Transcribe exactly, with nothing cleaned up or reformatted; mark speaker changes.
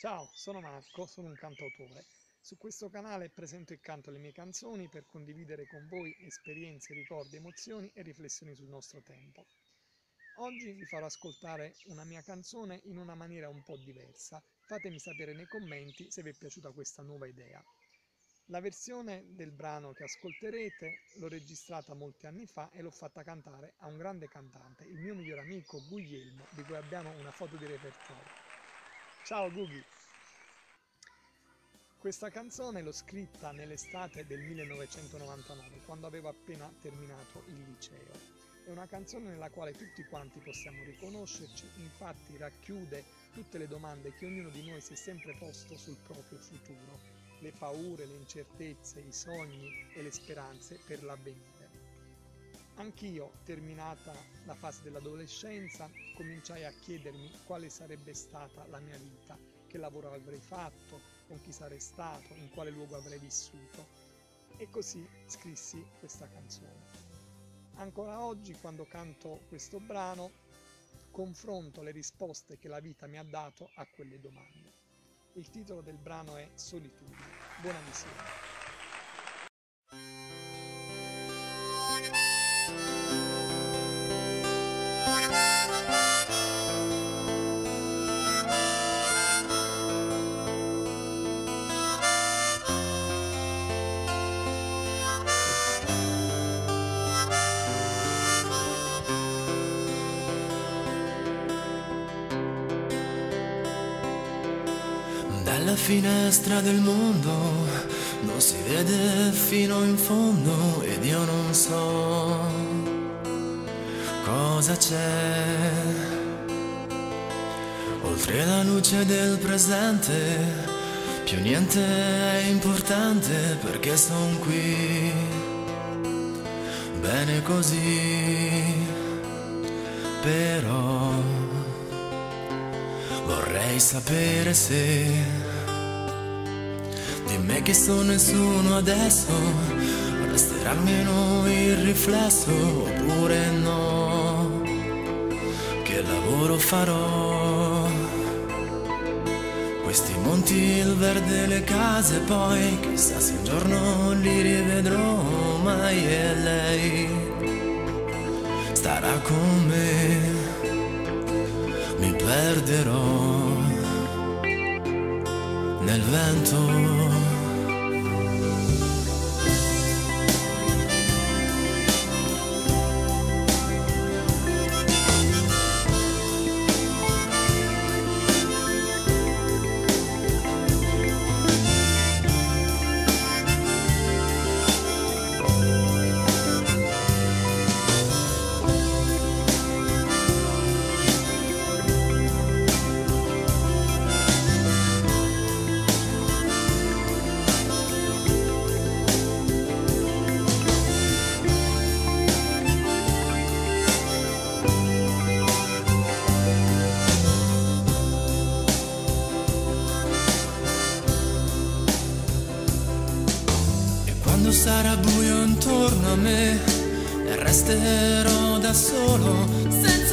Speaker 1: Ciao, sono Marco, sono un cantautore. Su questo canale presento e canto le mie canzoni per condividere con voi esperienze, ricordi, emozioni e riflessioni sul nostro tempo. Oggi vi farò ascoltare una mia canzone in una maniera un po' diversa. Fatemi sapere nei commenti se vi è piaciuta questa nuova idea. La versione del brano che ascolterete l'ho registrata molti anni fa e l'ho fatta cantare a un grande cantante, il mio migliore amico Guglielmo, di cui abbiamo una foto di repertorio. Ciao Gughi! Questa canzone l'ho scritta nell'estate del millenovecentonovantanove, quando avevo appena terminato il liceo. È una canzone nella quale tutti quanti possiamo riconoscerci, infatti racchiude tutte le domande che ognuno di noi si è sempre posto sul proprio futuro, le paure, le incertezze, i sogni e le speranze per l'avvenire. Anch'io, terminata la fase dell'adolescenza, cominciai a chiedermi quale sarebbe stata la mia vita, che lavoro avrei fatto, con chi sarei stato, in quale luogo avrei vissuto. E così scrissi questa canzone. Ancora oggi, quando canto questo brano, confronto le risposte che la vita mi ha dato a quelle domande. Il titolo del brano è Solitudine. Buona visione.
Speaker 2: Dalla finestra del mondo non si vede fino in fondo ed io non so cosa c'è oltre la luce del presente. Più niente è importante perché son qui bene così, però vorrei sapere se di me che sono nessuno adesso resterà almeno il riflesso, oppure no, che lavoro farò. Questi monti, il verde, le case, poi chissà se un giorno li rivedrò mai, e lei starà con me. Mi perderò nel vento. Quando sarà buio intorno a me e resterò da solo senza